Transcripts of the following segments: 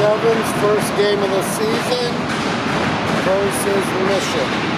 Kevin's first game of the season versus Mission.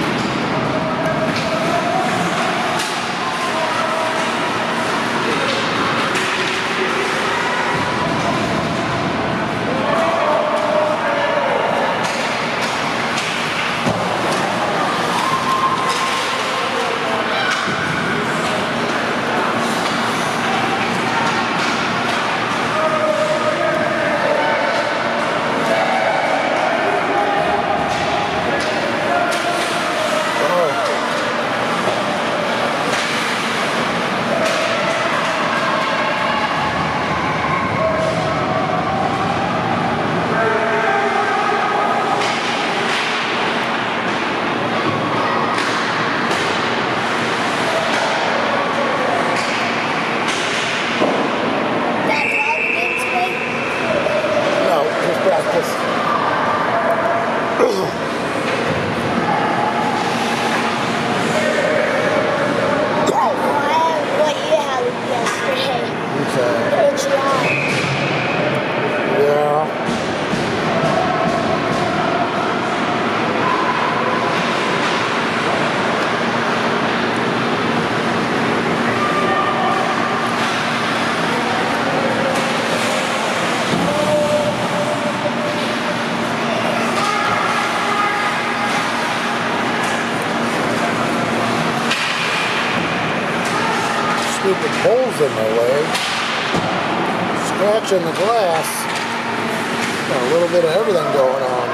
Stupid holes in my leg, scratching the glass, got a little bit of everything going on.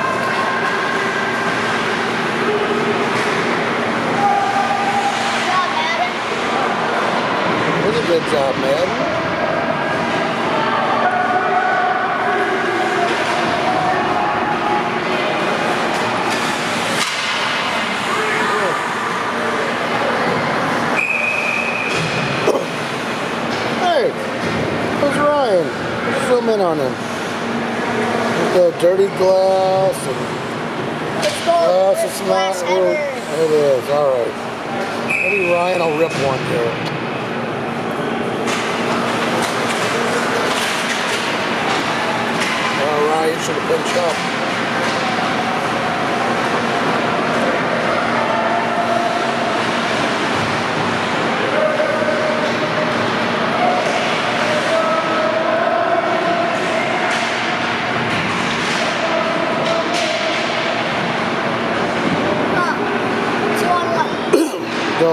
Good job, Madden. It was a good job, Madden. Where's Ryan? Zoom in on him. With the dirty glass and glass. It's not real. It is. All right. Maybe Ryan will rip one here. All right. Should have pinched up. Go.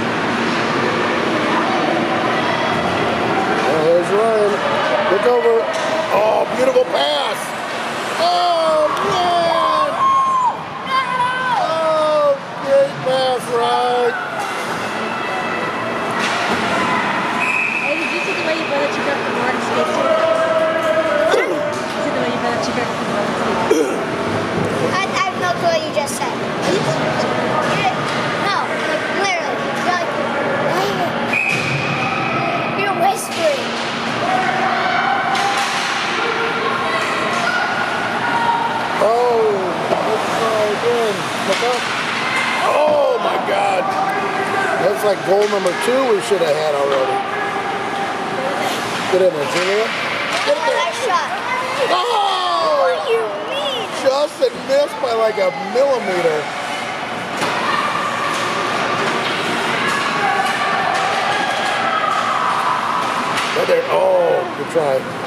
Oh, there's Ryan. Look over. Oh, beautiful pass. Oh, man. Oh, great pass, Ryan. Hey, did you see the way your brother took up the water skates? Did you see the way your brother took up the water skates? I have no clue what you just said. Oh my God! That's like goal number 2 we should have had already. Get in there, Julia. Get in there. Nice shot. Oh! What do you mean? Justin missed by like a millimeter. Right there. Oh, good try.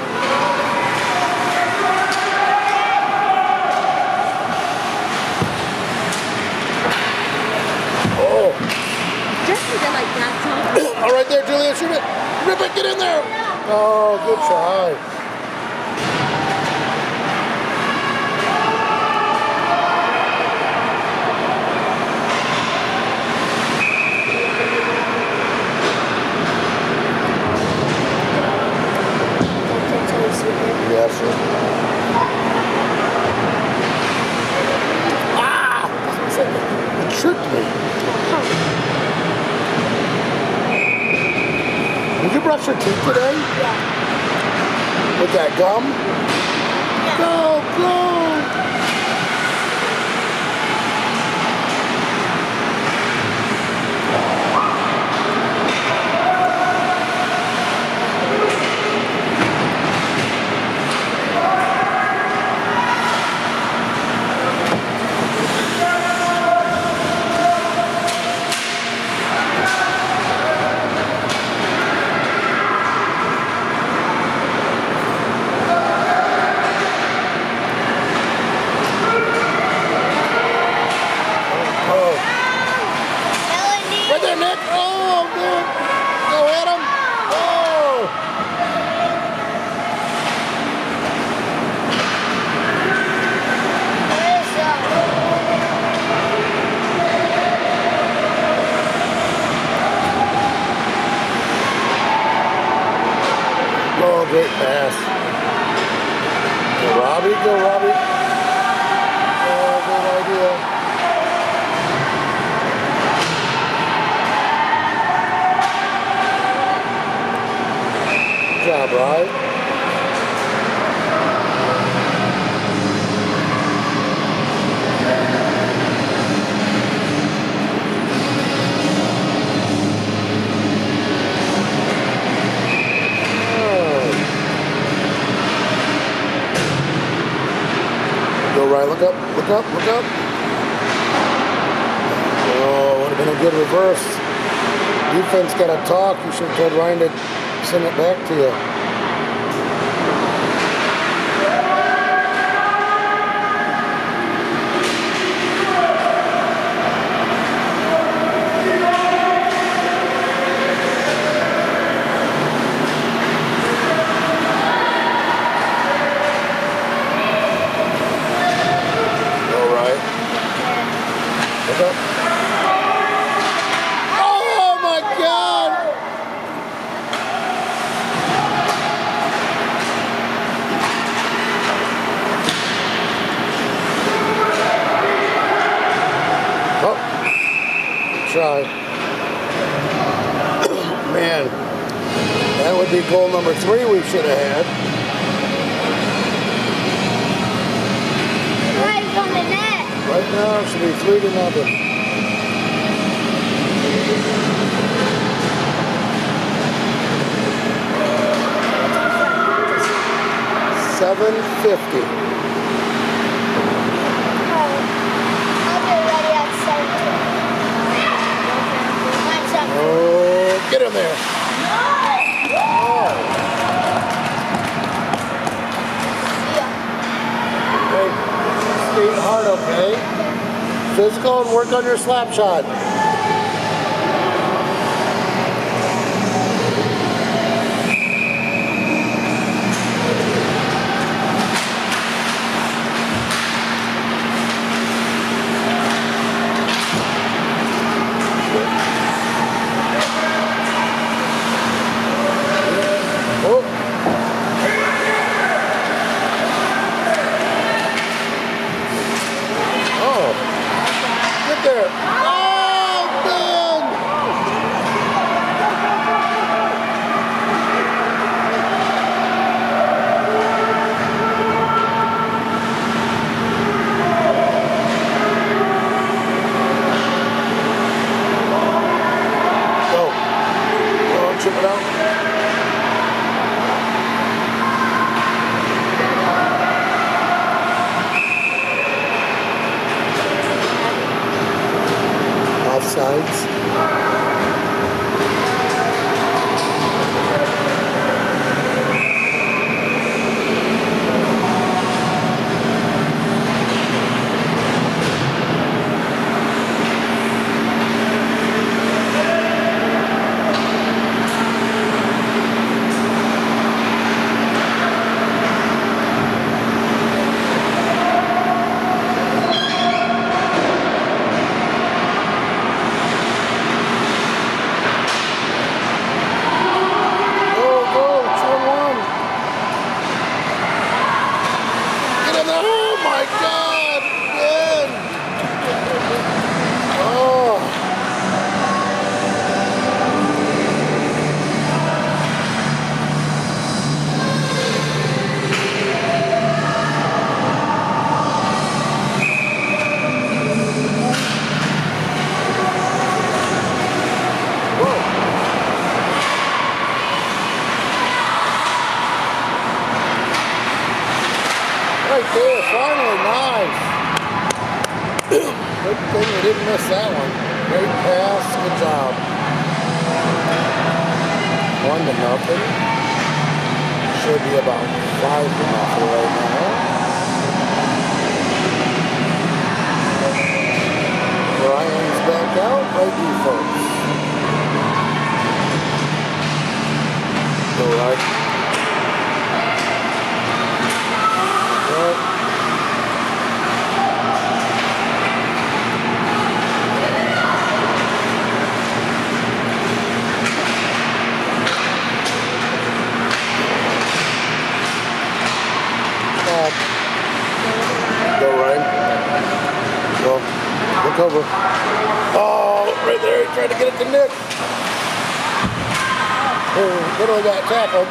Like that, all right there, Julia, shoot it. Rip it, get in there. Oh, good try. Yes, sir. Ah! It tricked me. Did you brush your teeth today? Yeah. With that gum? Yeah. Go, go! great pass. Go Robbie, go Robbie. Oh, good idea. Good job, Robbie. Go right, look up, look up, look up. Oh, would have been a good reverse. Defense got to talk. You should have told Ryan to send it back to you. Oh my God! Oh, try. Man, that would be goal number 3 we should have had. Right on the net. Right now it should be 3-0. 7:50. I'll be ready at 7:20. Oh, get him there. Oh. Okay. Skate hard, okay? Physical and work on your slap shot. There. Oh, man! Go. Go, chip it out. Sides. Right there, finally, nice. Good thing we didn't miss that one. Great pass, good job. 1-0. Should be about 5-0 right now. Ryan's back out by default. Go right. cover. Oh, right there. He tried to get it to Nick. Oh, literally got tackled.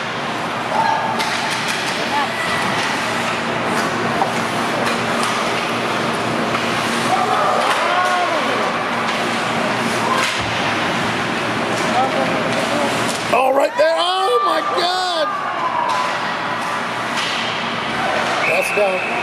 Oh, right there. Oh, my God. That's down.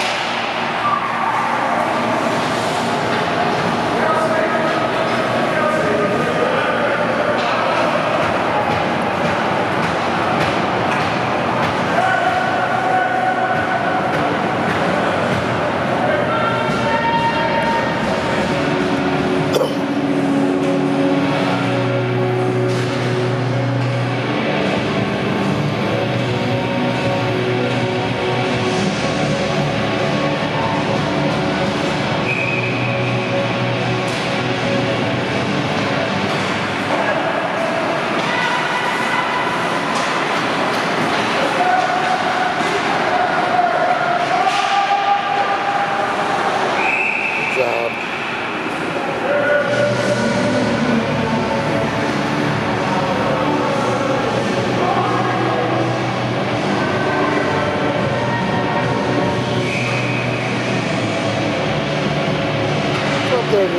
Real. So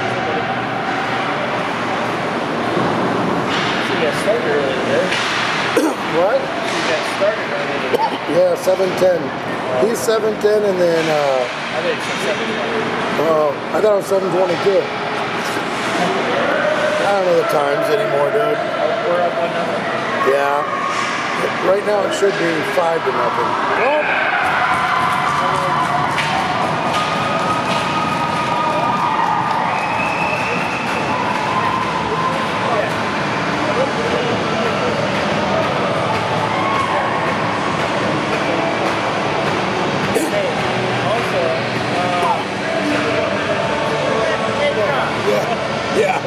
you got started early today. What? You got started early today. Yeah, 7:10. He's 7:10, and then I think it's 7:20. I thought it was 7:22. I don't know the times anymore, dude. We're up 1-0. Yeah. Right now it should be 5-0. Oh. Yeah.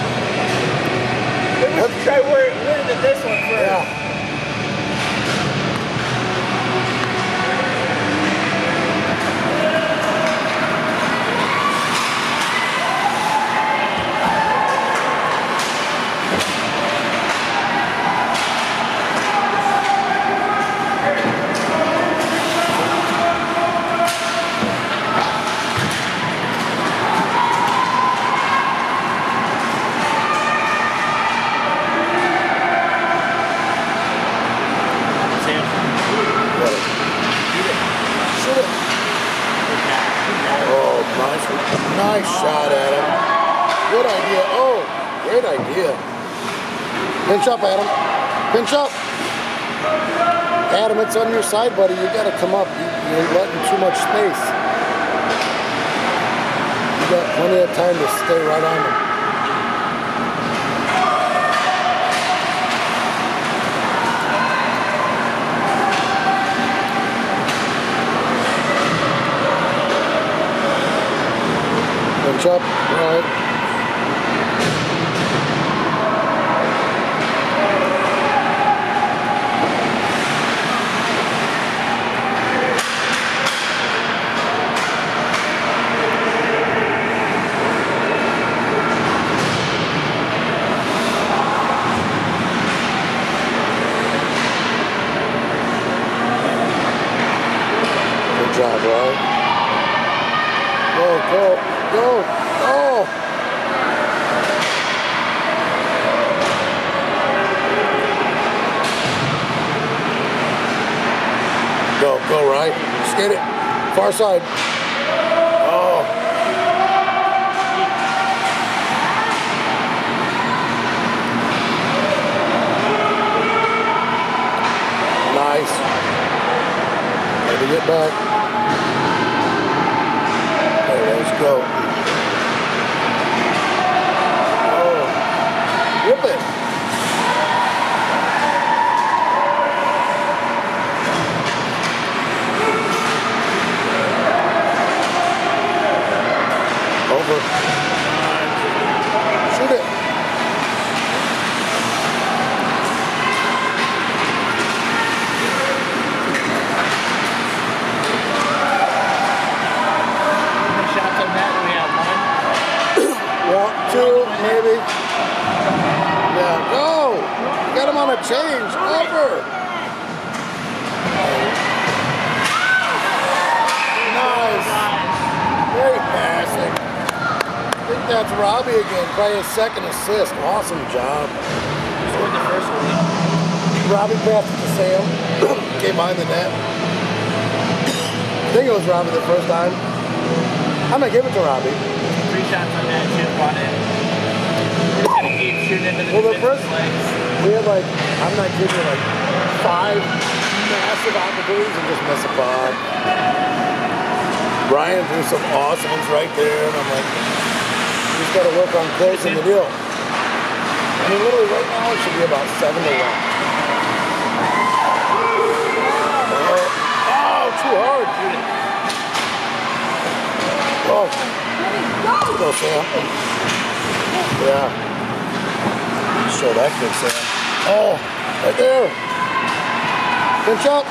Let's try winning this one first. Yeah. Nice shot at him. Good idea. Oh, great idea. Pinch up, Adam. Pinch up. Adam, it's on your side, buddy. You got to come up. You're letting too much space. You got plenty of time to stay right on him. Pinch up, right. Good job, right? Go, go, go. Oh! Go right. Skate it. Far side. Oh. Nice. Got to get back. There, let's go. Whip it. Over. Shoot it. How many shots on that do we have? that's Robbie again. Probably his second assist. Awesome job. Scored the first one. Robbie passed it to Sam. Came behind the net. I think it was Robbie the first time. I'm going to give it to Robbie. 3 shots on that, chip on it. We're just going to keep shooting into the first legs. we had like, I'm not kidding you, like 5 massive opportunities and just miss a puck. Brian threw some awesome ones right there, and I'm like, he's got to work on closing the deal. I mean, literally right now it should be about 7-1. Oh, too hard. Oh. Go, Sam. Yeah. Show that good, Sam. Oh, right there. Pinch up.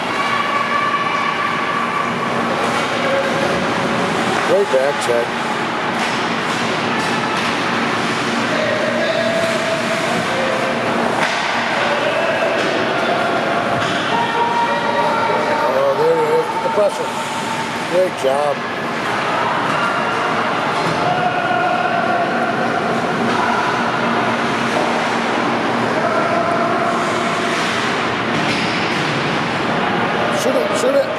Great back check. Oh, there he is. Get the pressure. Great job. Shoot it, shoot it.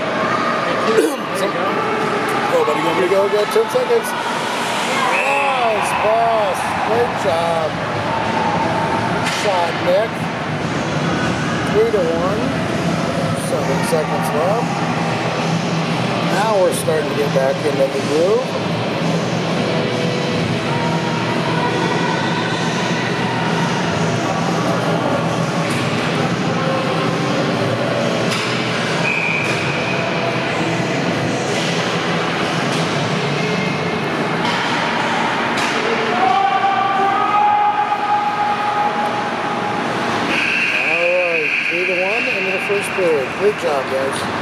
Go, buddy, go, buddy, go. Got 10 seconds. Nice pass. Great job. Shot, Nick. 3-1. 7 seconds left. Now we're starting to get back into the groove. First period. Great job, guys.